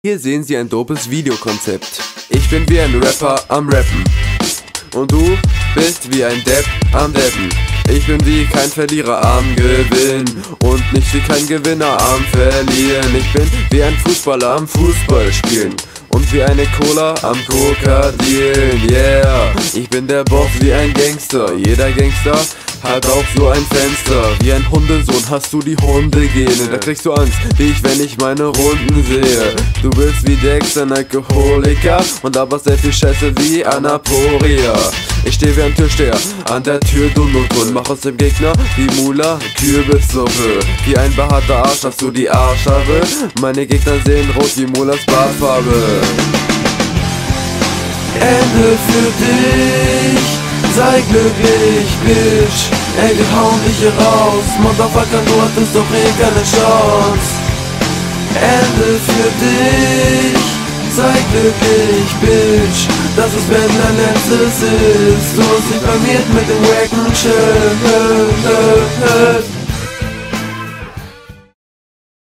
Hier sehen Sie ein dopes Videokonzept. Ich bin wie ein Rapper am Rappen. Und du bist wie ein Depp am Deppen. Ich bin wie kein Verlierer am Gewinnen und nicht wie kein Gewinner am Verlieren. Ich bin wie ein Fußballer am Fußball spielen und wie eine Cola am Kokadieren. Yeah, ich bin der Boss wie ein Gangster. Jeder Gangster hat auch so ein Fenster. Wie ein Hundesohn hast du die Hundegene. Da kriegst du Angst, wie ich, wenn ich meine Runden sehe. Du bist wie Dex, ein Alkoholiker und aber sehr viel Scheiße wie Anaporia. Ich steh wie ein Türsteher an der Tür, dumm und mach aus dem Gegner wie Mula Kürbissuppe. Wie ein behaarter Arsch hast du die Arschhabe. Meine Gegner sehen rot wie Mulas Bartfarbe. Ende für dich, sei glücklich, Bitch. Ey, wir hauen dich hier raus, Motherfucker, du hattest doch eh keine Chance. Ende für dich, sei glücklich, Bitch. Das ist, wenn dein letztes ist. Du hast dich blamiert mit dem wacken Shit.